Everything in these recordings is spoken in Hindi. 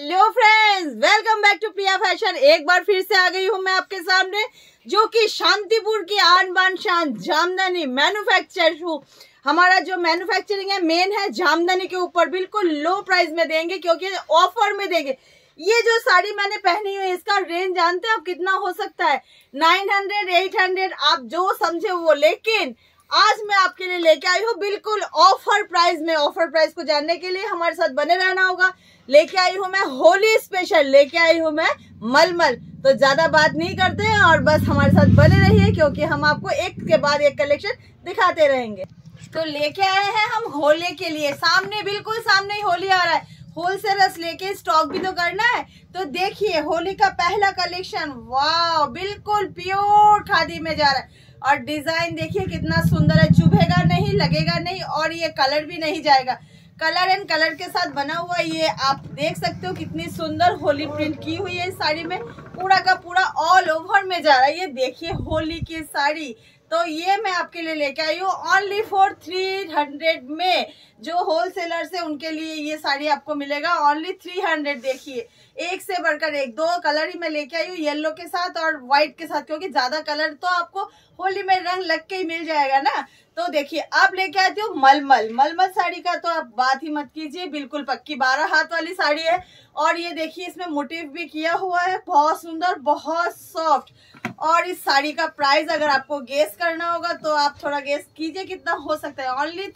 Hello friends, welcome back to Priya fashion. एक बार फिर से आ गई हूँ मैं आपके सामने, जो कि शांतिपुर की आन बान शान जामदानी मैन्युफैक्चर हूँ। हमारा जो मैन्युफैक्चरिंग है मेन है जामदानी के ऊपर, बिल्कुल लो प्राइस में देंगे क्योंकि ऑफर में देंगे। ये जो साड़ी मैंने पहनी हुई है इसका रेंज जानते हैं आप कितना हो सकता है? 900, 800, आप जो समझे वो। लेकिन आज मैं आपके लिए लेके आई हूँ बिल्कुल ऑफर प्राइस में। ऑफर प्राइस को जानने के लिए हमारे साथ बने रहना होगा। लेके आई हूँ मैं होली स्पेशल, लेके आई हूँ मैं मलमल। तो ज्यादा बात नहीं करते हैं और बस हमारे साथ बने रहिए क्योंकि हम आपको एक के बाद एक कलेक्शन दिखाते रहेंगे। तो लेके आए हैं हम होली के लिए, सामने बिल्कुल सामने ही होली आ रहा है। होलसेलर्स लेके स्टॉक भी तो करना है। तो देखिए होली का पहला कलेक्शन, वाह बिल्कुल प्योर खादी में जा रहा है। और डिजाइन देखिए कितना सुंदर है, चुभेगा नहीं, लगेगा नहीं और ये कलर भी नहीं जाएगा। कलर एंड कलर के साथ बना हुआ ये आप देख सकते हो कितनी सुंदर होली प्रिंट की हुई है इस साड़ी में। पूरा का पूरा ऑल ओवर में जा रहा है। ये देखिए होली की साड़ी, तो ये मैं आपके लिए लेके आई हूँ ओनली फॉर 300 में। जो होलसेलर्स है उनके लिए ये साड़ी आपको मिलेगा ओनली 300। देखिए एक से बढ़कर एक, दो कलर ही मैं लेके आई हूँ, येलो के साथ और व्हाइट के साथ, क्योंकि ज्यादा कलर तो आपको होली में रंग लग के ही मिल जाएगा ना। तो देखिए अब लेके आती हूँ मलमल। मलमल साड़ी का तो आप बात ही मत कीजिए, बिल्कुल पक्की 12 हाथ वाली साड़ी है। और ये देखिए इसमें मोटिव भी किया हुआ है, बहुत सुंदर, बहुत सॉफ्ट। और इस साड़ी का प्राइस अगर आपको गेस करना होगा तो आप थोड़ा गेस कीजिए कितना हो सकता है। ओनली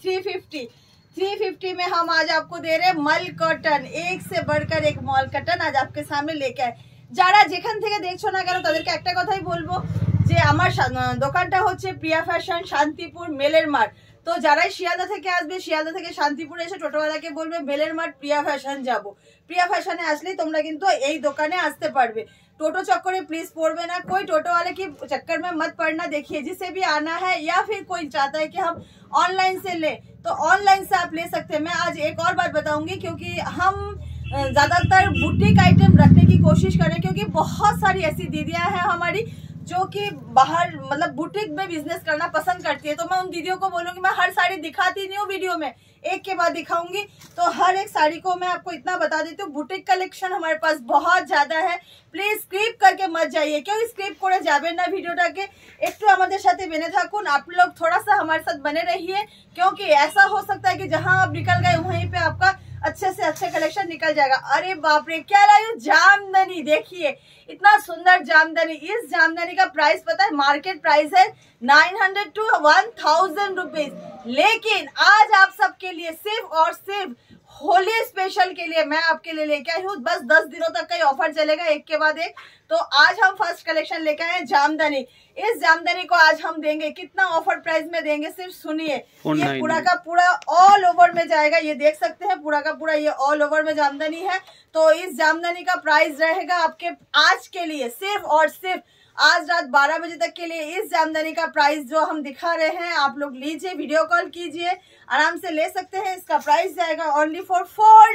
350 में हम आज आपको दे रहे हैं मल कॉटन। एक से बढ़कर एक मल कॉटन आज आपके सामने लेके आए। যারা যেখান থেকে দেখছো না কেন তাদেরকে একটা কথাই বলবো যে আমার দোকানটা হচ্ছে প্রিয়া ফ্যাশন শান্তিপুর মেলের মাঠ। তো যারাই শিয়ালদা থেকে আসবে, শিয়ালদা থেকে শান্তিপুরে এসে টোটোওয়ালাকে বলবে মেলের মাঠ প্রিয়া ফ্যাশন যাব। প্রিয়া ফ্যাশনে আসলেই তোমরা কিন্তু এই দোকানে আসতে পারবে। टोटो चक्कर में प्लीज पड़वे ना, कोई टोटो वाले की चक्कर में मत पड़ना। देखिए जिसे भी आना है या फिर कोई चाहता है कि हम ऑनलाइन से ले तो ऑनलाइन से आप ले सकते हैं। मैं आज एक और बात बताऊंगी क्योंकि हम ज्यादातर बुटीक आइटम रखने की कोशिश करें, क्योंकि बहुत सारी ऐसी दीदियां हैं हमारी जो कि बाहर मतलब बुटीक में बिजनेस करना पसंद करती है। तो मैं उन दीदियों को बोलूंगी मैं हर साड़ी दिखाती नहीं हूँ वीडियो में, एक के बाद दिखाऊंगी। तो हर एक साड़ी को मैं आपको इतना बता देती हूँ, बुटीक कलेक्शन हमारे पास बहुत ज्यादा है। प्लीज स्क्रिप करके मत जाइए, क्योंकि स्क्रिप করে যাবেন না ভিডিওটাকে। একটু আমাদের সাথে बने থাকুন, आप लोग थोड़ा सा हमारे साथ बने रहिए, क्योंकि ऐसा हो सकता है कि जहां आप निकल गए वहीं पे आपका अच्छे से अच्छे कलेक्शन निकल जाएगा। अरे बाप रे क्या लाई हूँ, जामदानी। देखिए इतना सुंदर जामदानी। इस जामदानी का प्राइस पता है, मार्केट प्राइस है 900 to 1000 रुपीज। लेकिन आज आप सबके लिए सिर्फ और सिर्फ होली स्पेशल के लिए मैं आपके लिए लेके आई हूँ। बस 10 दिनों तक का ये ऑफर चलेगा, एक के बाद एक। तो आज हम फर्स्ट कलेक्शन लेके आए हैं जामदानी। इस जामदानी को आज हम देंगे कितना ऑफर प्राइस में देंगे, सिर्फ सुनिए। ये पूरा का पूरा ऑल ओवर में जाएगा, ये देख सकते हैं पूरा का पूरा ये ऑल ओवर में जामदानी है। तो इस जामदानी का प्राइस रहेगा आपके आज के लिए सिर्फ और सिर्फ आज रात 12 बजे तक के लिए। इस जामदानी का प्राइस जो हम दिखा रहे हैं आप लोग लीजिए, वीडियो कॉल कीजिए, आराम से ले सकते हैं। इसका प्राइस जाएगा ओनली फॉर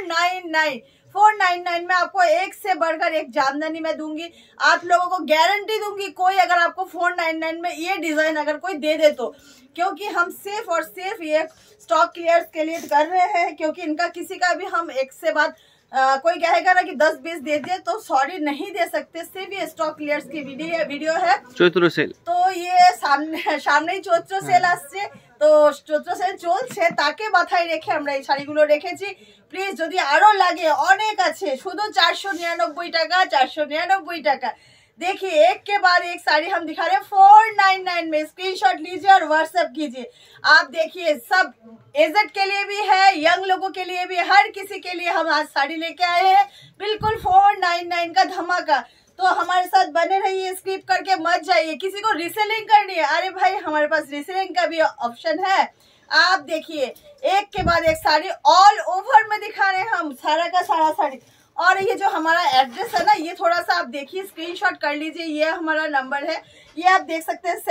499 में। आपको एक से बढ़कर एक जामदानी मैं दूंगी, आप लोगों को गारंटी दूंगी। कोई अगर आपको 499 में ये डिजाइन अगर कोई दे दे तो, क्योंकि हम सिर्फ और सिर्फ ये स्टॉक क्लियर्स के लिए कर रहे हैं, क्योंकि इनका किसी का भी हम एक से बाद कोई कहेगा ना कि 10-20 दे दिए तो सॉरी नहीं दे सकते। सिर्फ ये स्टॉक क्लियर्स की वीडियो है। চৈত্র সেল তো ये সামনেই চৈত্র সেল আসছে, তো চৈত্র সেল চলছে, তাকে মাথায় রেখে আমরা এই শাড়িগুলো রেখেছি। প্লিজ যদি আরো লাগে অনেক আছে, শুধু 499 টাকা, 499 টাকা। देखिए एक के बाद एक साड़ी हम दिखा रहे हैं 499 में। स्क्रीनशॉट लीजिए और व्हाट्सएप कीजिए। आप देखिए सब एजेड के लिए भी है, यंग लोगों के लिए भी, हर किसी के लिए हम आज साड़ी लेके आए हैं बिल्कुल 499 का धमाका। तो हमारे साथ बने रहिए, स्किप करके मत जाइए। किसी को रीसेलिंग करनी है, अरे भाई हमारे पास रीसेलिंग का भी ऑप्शन है। आप देखिए एक के बाद एक साड़ी ऑल ओवर में दिखा रहे हैं हम, सारा का सारा साड़ी। और ये जो हमारा एड्रेस है ना, ये थोड़ा सा आप देखिए, स्क्रीनशॉट कर लीजिए। ये हमारा नंबर है, ये आप देख सकते हैं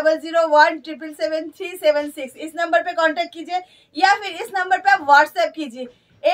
7001777376। इस नंबर पे कांटेक्ट कीजिए या फिर इस नंबर पे आप व्हाट्सएप कीजिए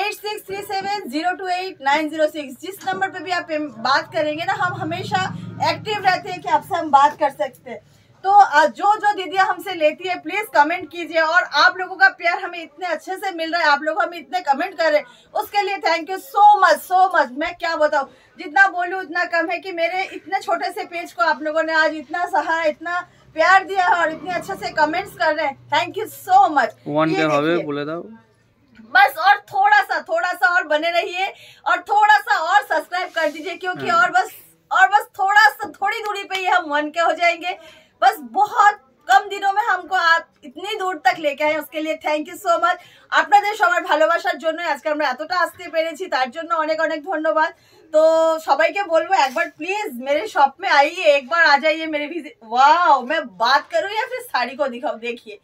8637028906। जिस नंबर पे भी आप बात करेंगे ना, हम हमेशा एक्टिव रहते हैं कि आपसे हम बात कर सकते हैं। तो जो जो दीदियां हमसे लेती है प्लीज कमेंट कीजिए। और आप लोगों का प्यार हमें इतने अच्छे से मिल रहा है, आप लोग हमें इतने कमेंट कर रहे हैं, उसके लिए थैंक यू सो मच। मैं क्या बताऊं, जितना बोलूं उतना कम है कि मेरे इतने छोटे से पेज को आप लोगों ने आज इतना सहारा, इतना प्यार दिया है और इतने अच्छे से कमेंट्स कर रहे हैं। Thank you so much. बोले था बस और थोड़ा सा और बने रहिए और थोड़ा सा और सब्सक्राइब कर दीजिए, क्योंकि और बस थोड़ी दूरी पे ही हम 1K हो जाएंगे। बस बहुत कम दिनों में हमको आप इतनी दूर तक लेके आए, उसके लिए थैंक यू सो মাচ। আপনাদের সবার ভালোবাসার জন্য আজকে আমরা এতটা আসতে পেরেছি, তার জন্য অনেক অনেক ধন্যবাদ। तो সবাইকে বলবো একবার प्लीज मेरे शॉप में आइए, एक बार आ जाइए मेरे विजिट। वाओ, मैं बात करूं या फिर साड़ी को दिखाऊं? देखिए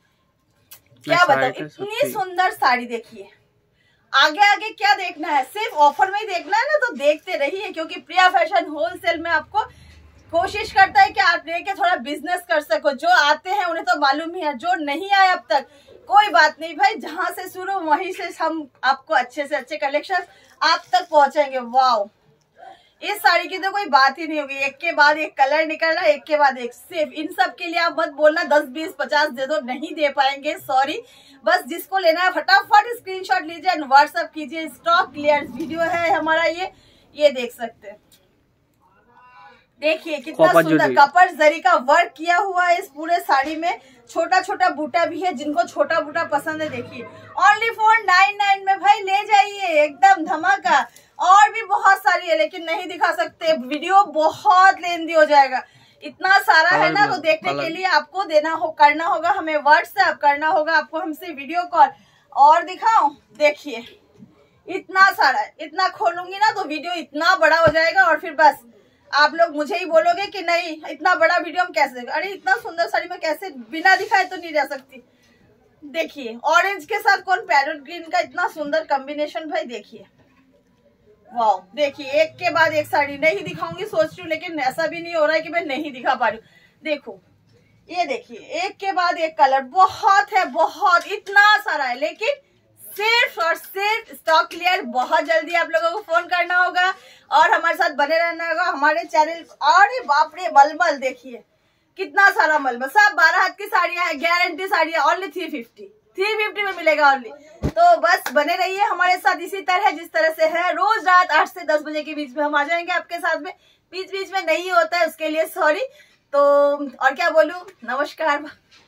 क्या बताऊं, इतनी सुंदर साड़ी देखिए। आगे क्या देखना है, सिर्फ ऑफर में ही देखना है ना, तो देखते रहिए, क्योंकि प्रिया फैशन होलसेल में आपको कोशिश करता है कि आप लेके थोड़ा बिजनेस कर सको। जो आते हैं उन्हें तो मालूम ही है, जो नहीं आए अब तक कोई बात नहीं भाई, जहां से शुरू वहीं से हम आपको अच्छे से अच्छे कलेक्शन आप तक पहुंचाएंगे। वाओ, इस साड़ी की तो कोई बात ही नहीं होगी, एक के बाद एक कलर निकल रहा है, एक के बाद एक। सिर्फ इन सब के लिए आप मत बोलना 10 20 50 दे दो, नहीं दे पाएंगे, सॉरी। बस जिसको लेना है फटाफट स्क्रीनशॉट लीजिए एंड व्हाट्सएप कीजिए। स्टॉक क्लियर वीडियो है हमारा, ये देख सकते हैं। देखिए कितना सुंदर कपर जरी का वर्क किया हुआ है इस पूरे साड़ी में। छोटा छोटा बूटा भी है, जिनको छोटा बूटा पसंद है देखिए ओनली 499 में भाई ले जाइए, एकदम धमाका। और भी बहुत सारी है लेकिन नहीं दिखा सकते, वीडियो बहुत लेंदी हो जाएगा। इतना सारा है ना, तो देखने के लिए आपको करना होगा हमें व्हाट्सएप, करना होगा आपको हमसे वीडियो कॉल। और दिखाऊं, देखिए इतना सारा है, इतना खोलूंगी ना तो वीडियो इतना बड़ा हो जाएगा और फिर बस आप लोग मुझे ही बोलोगे कि नहीं इतना बड़ा वीडियो हम कैसे, अरे इतना सुंदर साड़ी में कैसे बिना दिखाए तो नहीं रह सकती। देखिए ऑरेंज के साथ कौन पैरेट ग्रीन का इतना सुंदर कॉम्बिनेशन भाई, देखिए वाओ। देखिए एक के बाद एक साड़ी नहीं दिखाऊंगी सोच रही हूँ, लेकिन ऐसा भी नहीं हो रहा है कि मैं नहीं दिखा पा रही हूँ। देखो ये देखिए एक के बाद एक कलर, बहुत है, बहुत इतना सारा है, लेकिन सिर्फ और सिर्फ स्टॉक क्लियर। बहुत जल्दी आप लोगों को फोन करना होगा और हमारे साथ बने रहना होगा हमारे चैनल। अरे बाप रे, मलमल देखिए कितना सारा मलमल, सब 12 हाथ की साड़ियां है, गारंटी साड़ियां, ओनली 350 में मिलेगा ओनली। तो बस बने रहिए हमारे साथ इसी तरह जिस तरह से है। रोज रात 8 से 10 बजे के बीच में हम आ जाएंगे आपके साथ में, बीच बीच में नहीं होता है उसके लिए सॉरी। तो और क्या बोलूं, नमस्कार।